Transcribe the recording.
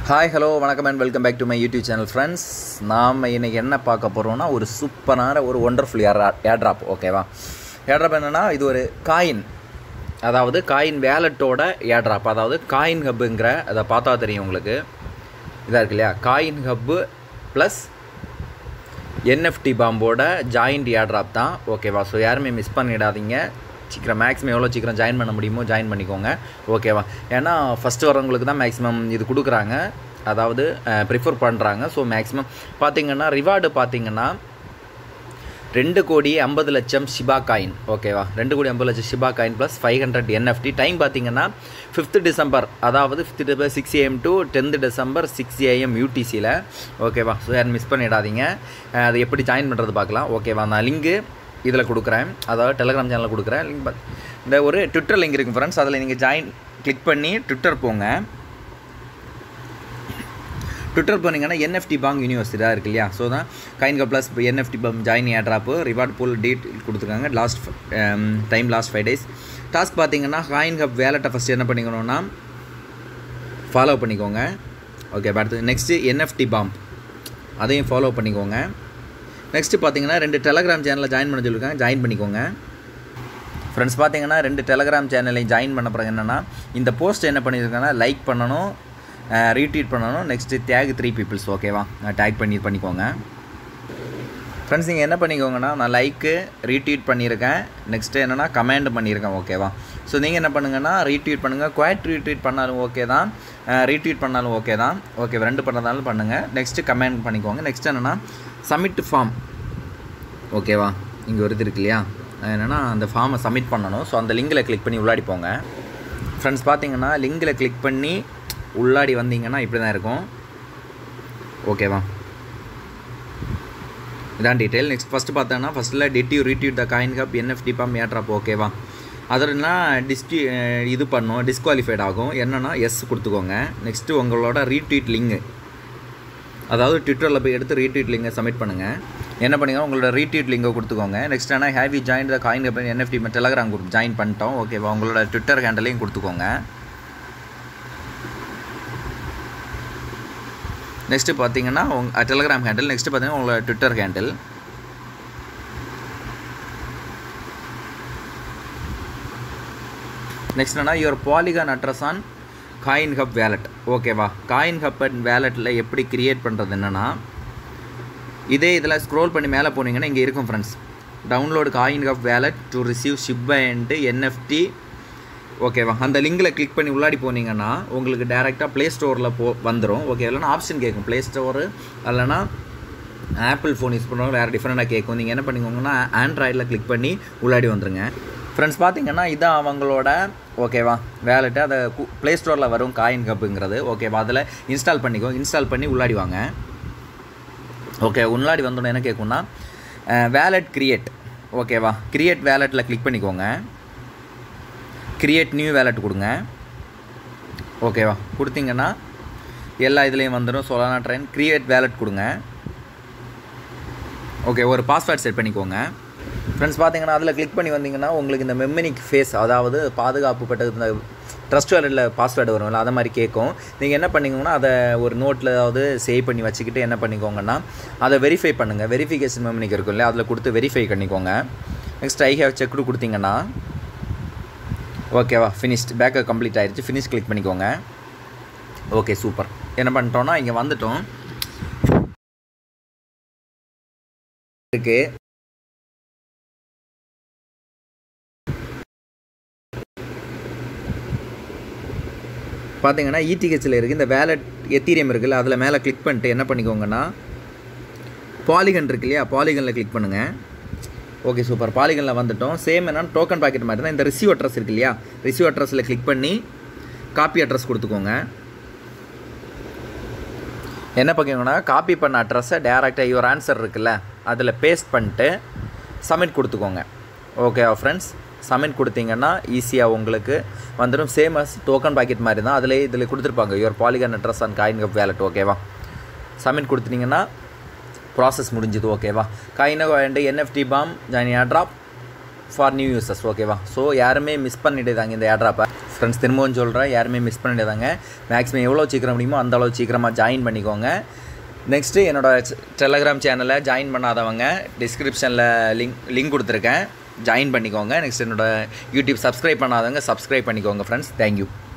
Hi hello வணக்கம் and welcome back to my YouTube channel friends. நாம் இன்றைக்கி என்ன பார்க்க போகிறோம்னா ஒரு சூப்பரான ஒரு ஒண்டர்ஃபுல் ஏர்ட்ராப். ஓகேவா, ஏர்ட்ராப் என்னென்னா இது ஒரு காயின், அதாவது காயின் வேலட்டோட ஏர்ட்ராப். அதாவது காயின் ஹப்புங்கிற அதை பார்த்தா தெரியும் உங்களுக்கு, இதாக இருக்கு இல்லையா, காயின் ஹப்பு ப்ளஸ் என்எஃப்டி பாம்போட ஜாயிண்ட் ஏர்ட்ராப் தான். ஓகேவா, ஸோ யாருமே மிஸ் பண்ணிடாதீங்க. சீக்கிரம் மேக்ஸிமம் எவ்வளோ சீக்கிரம் ஜாயின் பண்ண முடியுமோ ஜாயின் பண்ணிக்கோங்க. ஓகேவா, ஏன்னா ஃபஸ்ட்டு வரவங்களுக்கு தான் மேக்ஸிமம் இது கொடுக்குறாங்க, அதாவது ப்ரிஃபர் பண்ணுறாங்க. ஸோ மேக்ஸிமம் பார்த்திங்கன்னா ரிவார்டு பார்த்திங்கன்னா 2,50,00,000 ஷிபா காயின். ஓகேவா, 2,50,00,000 Shiba coin plus 500 NFT. Time பார்த்திங்கன்னா 5th December, அதாவது 5th December 6 AM to 10th December 6 AM UTCயில். ஓகேவா, ஸோ யாரும் மிஸ் பண்ணிடாதீங்க. அது எப்படி ஜாயின் பண்ணுறது பார்க்கலாம். ஓகேவா, நான் லிங்கு இதில் கொடுக்குறேன், அதாவது டெலகிராம் சேனலில் கொடுக்குறேன் லிங்க். இந்த ஒரு ட்விட்டர் லிங்க் இருக்குது ஃப்ரெண்ட்ஸ், அதில் நீங்கள் கிளிக் பண்ணி ட்விட்டர் போங்க. ட்விட்டர் போனீங்கன்னா என்எஃப்டி பாங் யூனிவர்சிட்டியாக இருக்குது இல்லையா, ஸோ தான் coin hub plus NFT bomb join airdrop reward pool date கொடுத்துருக்காங்க. லாஸ்ட் 5 days டாஸ்க் பார்த்தீங்கன்னா காயின் கப் வேலட்டை ஃபஸ்ட்டு என்ன பண்ணிக்கணும்னா ஃபாலோ பண்ணிக்கோங்க. ஓகே, அடுத்து நெக்ஸ்ட்டு என்எஃப்டி பாம்ப் அதையும் ஃபாலோ பண்ணிக்கோங்க. நெக்ஸ்ட்டு பார்த்தீங்கன்னா 2 டெலகிராம் சேனலில் ஜாயின் பண்ண சொல்லியிருக்காங்க, ஜாயின் பண்ணிக்கோங்க. ஃப்ரெண்ட்ஸ் பார்த்தீங்கன்னா 2 டெலகிராம் சேனலையும் ஜாயின் பண்ண பிறகு என்னென்னா இந்த போஸ்ட் என்ன பண்ணியிருக்காங்கன்னா லைக் பண்ணணும், ரீட்வீட் பண்ணணும், நெக்ஸ்ட்டு டேக் 3 பீப்புள்ஸ். ஓகேவா, டேக் பண்ணிக்கோங்க. ஃப்ரெண்ட்ஸ் நீங்கள் என்ன பண்ணிக்கோங்கன்னா நான் லைக்கு ரீட்வீட் பண்ணியிருக்கேன், நெக்ஸ்ட்டு என்னென்னா கமெண்ட் பண்ணியிருக்கேன். ஓகேவா, ஸோ நீங்கள் என்ன பண்ணுங்கன்னா ரீட்வீட் பண்ணுங்கள், குவாய்ட் ரீட்வீட் பண்ணாலும் ஓகே தான், ரீட்வீட் பண்ணாலும் ஓகே தான். ஓகே, 2 பண்ணதாலும் பண்ணுங்கள். நெக்ஸ்ட்டு கமெண்ட் பண்ணிக்கோங்க. நெக்ஸ்ட் என்னென்னா சப்மிட் ஃபார்ம். ஓகேவா, இங்கே வருது இருக்கு இல்லையா, என்னென்னா அந்த ஃபார்மை சப்மிட் பண்ணணும். ஸோ அந்த லிங்கில் கிளிக் பண்ணி உள்ளாடி போங்க. ஃப்ரெண்ட்ஸ் பார்த்தீங்கன்னா லிங்கில் கிளிக் பண்ணி உள்ளாடி வந்தீங்கன்னா இப்படி தான் இருக்கும். ஓகேவா, இதான் டீட்டெயில். நெக்ஸ்ட் ஃபஸ்ட்டு பார்த்தோன்னா ஃபஸ்ட்டில் did you retweet the coin hub NFT bomb airdrop. ஓகேவா, அதனா இது பண்ணும், டிஸ்குவாலிஃபைட் ஆகும். என்னென்னா எஸ் கொடுத்துக்கோங்க. நெக்ஸ்ட்டு உங்களோட ரீட்வீட் லிங்கு, அதாவது ட்விட்டரில் போய் எடுத்து ரீட்வீட் லிங்கை சப்மிட் பண்ணுங்கள். என்ன பண்ணுங்க, உங்களோட ரீட்வீட் லிங்கை கொடுத்துக்கோங்க. நெக்ஸ்ட் ஆனால் have you join the coin hub NFT Telegram group join பண்ணிட்டோம். ஓகேவா, உங்களோட ட்விட்டர் ஹேண்டலையும் கொடுத்துக்கோங்க. நெக்ஸ்ட்டு பார்த்தீங்கன்னா டெலகிராம் ஹேண்டில், நெக்ஸ்ட்டு பார்த்தீங்கன்னா உங்களோட ட்விட்டர் ஹேண்டில். நெக்ஸ்ட் என்னன்னா your polygon address on coin hub wallet. ஓகேவா, காயின் ஹப் அண்ட் வேலட்டில் எப்படி கிரியேட் பண்ணுறது என்னென்னா இதே இதில் ஸ்க்ரோல் பண்ணி மேலே போனீங்கன்னா இங்கே இருக்கும் friends, download coin hub wallet to receive Shib and NFT. ஓகேவா, அந்த லிங்கில் கிளிக் பண்ணி உள்ளாடி போனீங்கன்னா உங்களுக்கு டேரெக்டாக ப்ளே ஸ்டோரில் வந்துடும். ஓகே, இல்லைனா ஆப்ஷன் கேட்கும் ப்ளே ஸ்டோரு, இல்லைனா ஆப்பிள் ஃபோன் யூஸ் பண்ணுறவங்க வேறு டிஃப்ரெண்ட்டாக கேட்கும். நீங்கள் என்ன பண்ணிக்கோங்கன்னா ஆண்ட்ராய்டில் கிளிக் பண்ணி உள்ளாடி வந்துடுங்க. ஃப்ரெண்ட்ஸ் பார்த்தீங்கன்னா இதான் அவங்களோட ஓகேவா வேலெட்டு, அதை ப்ளே ஸ்டோரில் வரும் காயின் ஹப்புங்கிறது. ஓகேவா, அதில் இன்ஸ்டால் பண்ணிக்கோ, இன்ஸ்டால் பண்ணி உள்ளாடி வாங்க. ஓகே, உள்ளாடி வந்தோன்னே என்ன கேட்கும்னா வேலெட் கிரியேட். ஓகேவா, கிரியேட் வேலெட்டில் கிளிக் பண்ணிக்கோங்க. கிரியேட் நியூ வேலெட் கொடுங்க. ஓகேவா, கொடுத்தீங்கன்னா எல்லா இதுலேயும் வந்துடும். சொலானா ட்ரெயின் கிரியேட் வேலெட் கொடுங்க. ஓகே, ஒரு பாஸ்வேர்ட் செட் பண்ணிக்கோங்க. ஃப்ரெண்ட்ஸ் பார்த்தீங்கன்னா அதில் கிளிக் பண்ணி வந்தீங்கன்னா உங்களுக்கு இந்த மெமனிக் ஃபேஸ், அதாவது பாதுகாப்பு பெற்றது, இந்த ட்ரஸ்ட் வேலெட்டில் பாஸ்வேர்டு வரும்ல, அதை மாதிரி கேட்கும். நீங்கள் என்ன பண்ணிக்கோங்கன்னா அதை ஒரு நோட்டில் ஏதாவது சேவ் பண்ணி வச்சுக்கிட்டு என்ன பண்ணிக்கோங்கன்னா அதை வெரிஃபை பண்ணுங்கள். வெரிஃபிகேஷன் மெமனிக் இருக்கும் இல்லையா, அதில் கொடுத்து வெரிஃபை பண்ணிக்கோங்க. நெக்ஸ்ட் ஐ ஹேவ் செக்டு கொடுத்தீங்கன்னா ஓகேவா ஃபினிஷ்ட், பேக்கப் கம்ப்ளீட் ஆகிடுச்சு. ஃபினிஷ் கிளிக் பண்ணிக்கோங்க. Okay, super. என்ன பண்ணிட்டோன்னா இங்கே வந்துட்டோம் இருக்குது. பார்த்தீங்கன்னா இடிஹெச்சில் இருக்குது இந்த வேலட் எத்தீரியம் இருக்குல்ல, அதில் மேலே கிளிக் பண்ணிட்டு என்ன பண்ணிக்கோங்கன்னா பாலிகன் இருக்கு இல்லையா, பாலிகனில் கிளிக் பண்ணுங்கள். Okay, super. பாலிகனில் வந்துட்டோம். சேம் என்னன்னா டோக்கன் பாக்கெட் மாதிரி தான். இந்த ரிசீவ் அட்ரஸ் இருக்கு இல்லையா, ரிசீவ் அட்ரஸில் கிளிக் பண்ணி காப்பி அட்ரஸ் கொடுத்துக்கோங்க. என்ன பண்ணிக்கோங்கன்னா காப்பி பண்ண அட்ரஸை டேரெக்டாக யுவர் ஆன்சர் இருக்குல்ல அதில் பேஸ்ட் பண்ணிட்டு சப்மிட் கொடுத்துக்கோங்க. ஓகே ஃப்ரெண்ட்ஸ், சப்மிட் கொடுத்தீங்கன்னா ஈஸியாக உங்களுக்கு வந்துடும். சேம் அஸ் டோக்கன் பாக்கெட் மாதிரி தான், இதில் கொடுத்துருப்பாங்க your polygon address and coin cup wallet. ஓகேவா, சப்மிட் கொடுத்துட்டிங்கன்னா ப்ராசஸ் முடிஞ்சுது. ஓகேவா, coin and NFT palm join airdrop for new users. ஓகேவா, ஸோ யாருமே மிஸ் பண்ணிவிடுதாங்க இந்த ஏர்ட்ராப்பை. ஃப்ரெண்ட்ஸ் திரும்பவும் சொல்கிறேன், யாருமே மிஸ் பண்ணிடாதாங்க. மேக்ஸிமம் எவ்வளோ சீக்கிரம் முடியுமோ அந்த அளவு சீக்கிரமாக ஜாயின் பண்ணிக்கோங்க. நெக்ஸ்ட்டு என்னோடய டெலகிராம் சேனலை ஜாயின் பண்ணாதவங்க டிஸ்கிரிப்ஷனில் லிங்க் கொடுத்துருக்கேன், ஜாயின் பண்ணிக்கோங்க. நெக்ஸ்ட் என்னோடய யூடியூப் சப்ஸ்கிரைப் பண்ணாதவங்க சப்ஸ்கிரைப் பண்ணிக்கோங்க ஃப்ரெண்ட்ஸ். தேங்க்யூ.